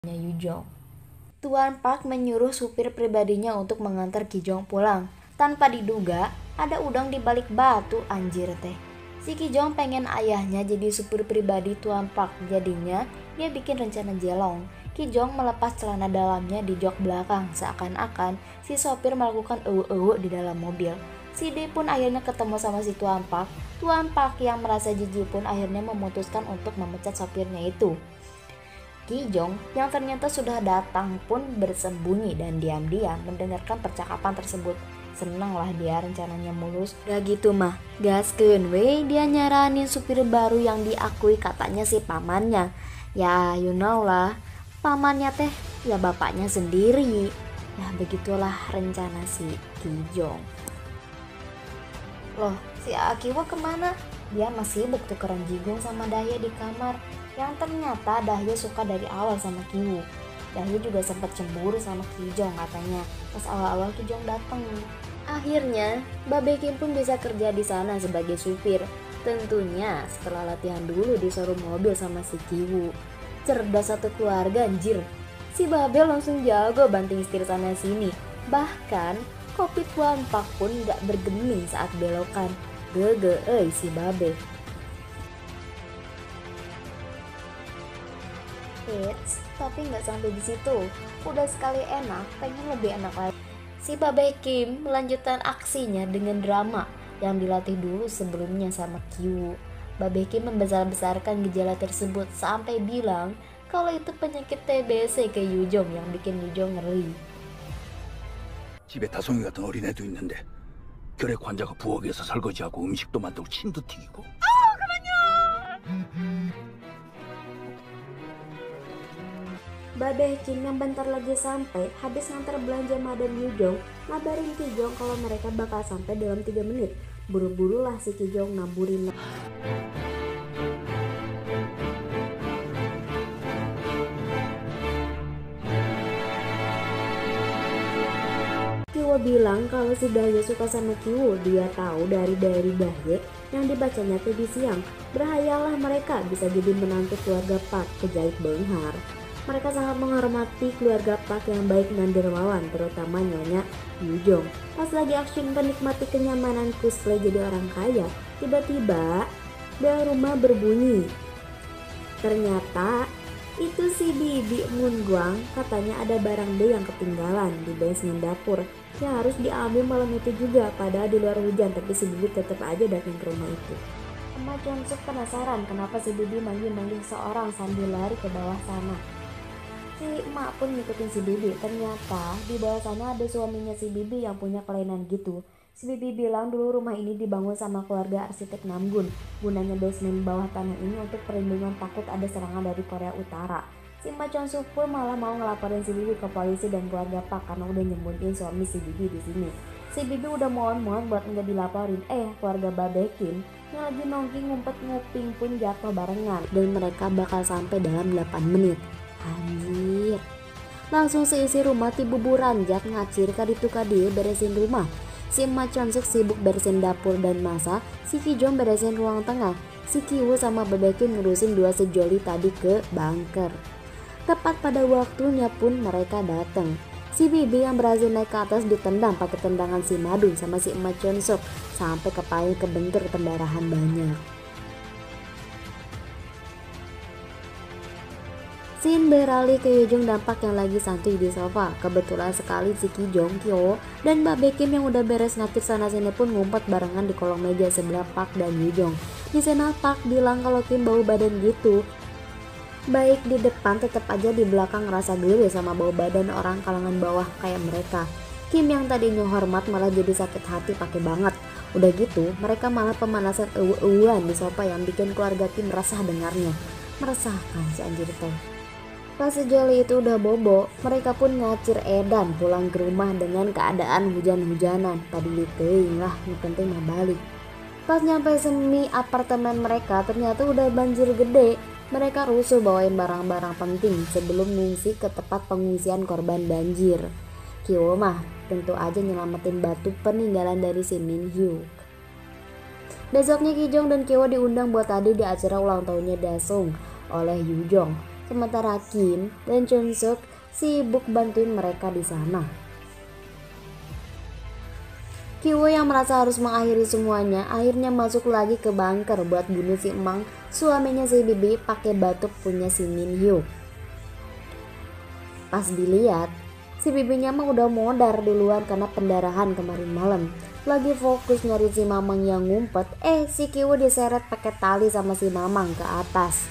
Yujong. Tuan Park menyuruh supir pribadinya untuk mengantar Kijong pulang. Tanpa diduga, ada udang di balik batu, anjir teh. Si Kijong pengen ayahnya jadi supir pribadi Tuan Park, jadinya dia bikin rencana jelong. Kijong melepas celana dalamnya di jok belakang, seakan-akan si sopir melakukan di dalam mobil. Si D pun akhirnya ketemu sama si Tuan Park. Tuan Park yang merasa jijik pun akhirnya memutuskan untuk memecat sopirnya itu. Kijong yang ternyata sudah datang pun bersembunyi dan diam-diam mendengarkan percakapan tersebut. Senanglah dia rencananya mulus. Gak gitu mah, gaskeun we, dia nyaranin supir baru yang diakui katanya si pamannya. Ya you know lah, pamannya teh ya bapaknya sendiri. Ya begitulah rencana si Kijong. Loh, si Akiwa kemana? Dia masih sibuk tukeran jigong sama Dahye di kamar. Yang ternyata Dahye suka dari awal sama Kiwoo. Dahye juga sempat cemburu sama Kijong katanya pas awal-awal Kijong datang. Akhirnya, Babe Kim pun bisa kerja di sana sebagai supir. Tentunya setelah latihan dulu di showroom mobil sama si Kiwoo. Cerdas satu keluarga anjir. Si Babe langsung jago banting setir sana sini. Bahkan kopi Tuan Park pun gak bergeming saat belokan. Gege si Babe. Eits, tapi nggak sampai di situ. Udah sekali enak, pengen lebih enak lagi. Si Babe Kim melanjutkan aksinya dengan drama yang dilatih dulu sebelumnya sama Kiwoo. Babe Kim membesar-besarkan gejala tersebut sampai bilang kalau itu penyakit TBC ke Yujong yang bikin Yujong ngeri. 집에 다송이 같은 어린애도 있는데 결핵 환자가 부엌에서 설거지하고 음식도 만들고 침도 튀기고. Babe Kim yang bentar lagi sampai habis ngantar belanja Madam Yujong ngabarin Kijong kalau mereka bakal sampai dalam 3 menit. Buru-burulah si Kijong naburin. Kiwoo bilang kalau si Dahye suka sama Kiwoo. Dia tahu dari Dahye yang dibacanya tadi siang. Berhayalah mereka bisa jadi menantu keluarga Park, kejaik benghar. Mereka sangat menghormati keluarga Park yang baik dan dermawan, terutama Nyonya Yujong. Pas lagi action menikmati kenyamanan cosplay jadi orang kaya, tiba-tiba bel rumah berbunyi. Ternyata itu si Bibi Moonguang, katanya ada barang D yang ketinggalan di basement dapur yang harus diambil malam itu juga. Padahal di luar hujan, tapi si Bibi tetap aja datang ke rumah itu. Emak Jonsuk penasaran kenapa si Bibi manggil-manggil seorang sambil lari ke bawah sana. Si emak pun ngikutin si Bibi. Ternyata di bawah sana ada suaminya si Bibi yang punya kelainan gitu. Si Bibi bilang dulu rumah ini dibangun sama keluarga arsitek Namgun. Gunanya basement bawah tanah ini untuk perlindungan takut ada serangan dari Korea Utara. Si emak Jonsuk pun malah mau ngelaporin si Bibi ke polisi dan keluarga Park karena udah nyembunyiin suami si Bibi di sini. Si Bibi udah mohon-mohon buat nggak dilaporin. Keluarga Babe Kim yang lagi nongki ngumpet nguping pun jatuh barengan dan mereka bakal sampai dalam 8 menit. Anjir. Langsung seisi rumah tibu buranjak ngacir kaditu kadie beresin rumah. Si emak Jonsuk sibuk beresin dapur dan masak, si Kijong beresin ruang tengah. Si Kiwoo sama Babe Kim ngurusin 2 sejoli tadi ke bunker. Tepat pada waktunya pun mereka datang. Si Bibi yang berhasil naik ke atas ditendang pakai tendangan si Madun sama si emak Jonsuk sampai kepalanya kebentur pendarahan banyak. Scene beralih ke Yujong Dampak yang lagi santuy di sofa. Kebetulan sekali si Kijong, Kiwoo, dan Babe Kim yang udah beres ngaktif sana sini pun ngumpet barengan di kolong meja sebelah Park dan Yujong. Di sana Park bilang kalau Kim bau badan gitu. Baik di depan tetap aja di belakang ngerasa geli sama bau badan orang kalangan bawah kayak mereka. Kim yang tadinya hormat malah jadi sakit hati pakai banget. Udah gitu mereka malah pemanasan eueuan di sofa yang bikin keluarga Kim resah dengarnya. Meresahkan si anjir teh. Pas sejoli itu udah bobo, mereka pun ngacir edan pulang ke rumah dengan keadaan hujan-hujanan. Padahal teuing lah, yang penting mah balik. Pas nyampe semi apartemen mereka ternyata udah banjir gede. Mereka rusuh bawain barang-barang penting sebelum ngungsi ke tempat pengungsian korban banjir. Kiwoo mah tentu aja nyelamatin batu peninggalan dari si Min Hyuk. Besoknya Kijong dan Kiwoo diundang buat tadi di acara ulang tahunnya Dasung oleh Yujong. Sementara Kim dan Chun Suk sibuk bantuin mereka di sana. Kiwo yang merasa harus mengakhiri semuanya akhirnya masuk lagi ke bunker buat bunuh si Emang, suaminya si Bibi pakai batu punya si Min Hyuk. Pas dilihat, si bibinya mah udah modar duluan karena pendarahan kemarin malam. Lagi fokus nyari si Mamang yang ngumpet, si Kiwo diseret pakai tali sama si Mamang ke atas.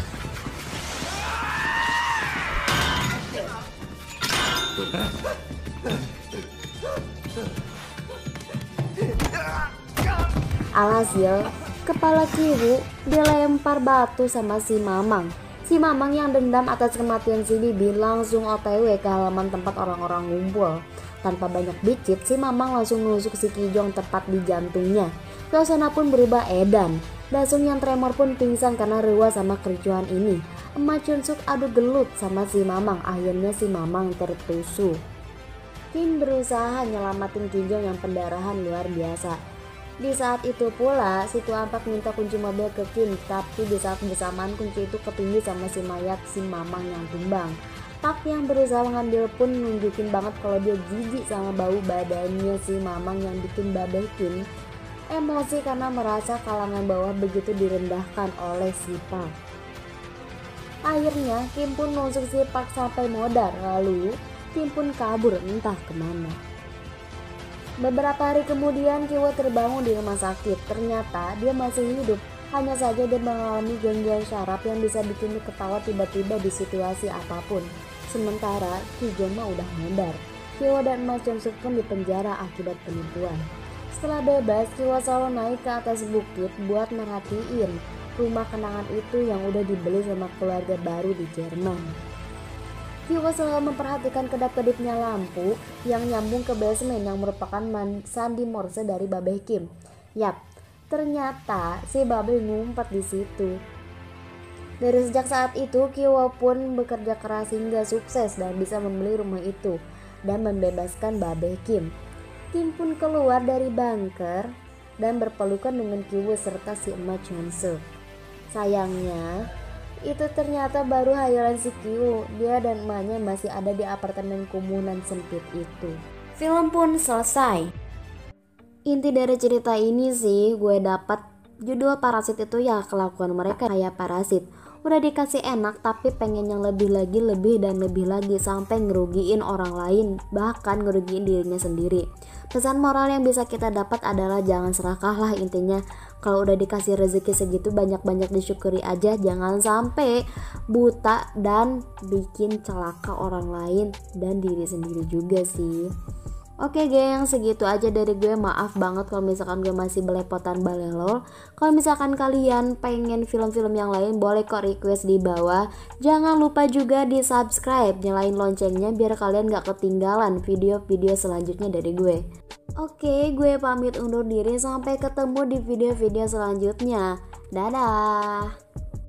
Alhasil, kepala Kiwo dilempar batu sama si Mamang. Si Mamang yang dendam atas kematian si Bibi langsung OTW ke halaman tempat orang-orang ngumpul. Tanpa banyak bicit, si Mamang langsung nusuk si Kijong tepat di jantungnya. Suasana pun berubah edan. Dasung yang tremor pun pingsan karena rewa sama kericuhan ini. Emak Chun Suk adu gelut sama si Mamang. Akhirnya si Mamang tertusuk. Kim berusaha nyelamatin Kijong yang pendarahan luar biasa. Di saat itu pula, si Tuan Pak minta kunci mobil ke Kim, tapi di saat bersamaan kunci itu ketindih sama si mayat si Mamang yang tumbang. Pak yang berusaha mengambil pun nunjukin banget kalau dia jijik sama bau badannya si Mamang yang bikin Babeh Kim emosi karena merasa kalangan bawah begitu direndahkan oleh si Pak. Akhirnya Kim pun nusuk si Pak sampai modar, lalu Kim pun kabur entah kemana. Beberapa hari kemudian Kiwo terbangun di rumah sakit. Ternyata dia masih hidup, hanya saja dia mengalami gangguan syaraf yang bisa bikin dia ketawa tiba-tiba di situasi apapun. Sementara Kijong mah udah modar. Kiwo dan Mas Chun Suk pun dipenjara akibat penipuan. Setelah bebas, Kiwo selalu naik ke atas bukit buat merhatiin rumah kenangan itu yang udah dibeli sama keluarga baru di Jerman. Kiwo selalu memperhatikan kedap-kedipnya lampu yang nyambung ke basement yang merupakan sandi morse dari Babeh Kim. Yap, ternyata si Babeh ngumpet di situ. Dari sejak saat itu, Kiwo pun bekerja keras hingga sukses dan bisa membeli rumah itu dan membebaskan Babeh Kim. Kim pun keluar dari bunker dan berpelukan dengan Kiwo serta si emak Chun Suk. Sayangnya, itu ternyata baru hayalan si Kiwo. Dia dan emaknya masih ada di apartemen kumunan sempit itu. Film pun selesai. Inti dari cerita ini sih gue dapat judul Parasit itu ya kelakuan mereka kayak parasit. Udah dikasih enak tapi pengen yang lebih lagi, lebih dan lebih lagi sampai ngerugiin orang lain, bahkan ngerugiin dirinya sendiri. Pesan moral yang bisa kita dapat adalah jangan serakah lah intinya. Kalau udah dikasih rezeki segitu banyak-banyak disyukuri aja, jangan sampai buta dan bikin celaka orang lain dan diri sendiri juga sih. Oke geng, segitu aja dari gue. Maaf banget kalau misalkan gue masih belepotan balelol. Kalau misalkan kalian pengen film-film yang lain, boleh kok request di bawah. Jangan lupa juga di subscribe, nyalain loncengnya biar kalian gak ketinggalan video-video selanjutnya dari gue. Oke, gue pamit undur diri. Sampai ketemu di video-video selanjutnya. Dadah.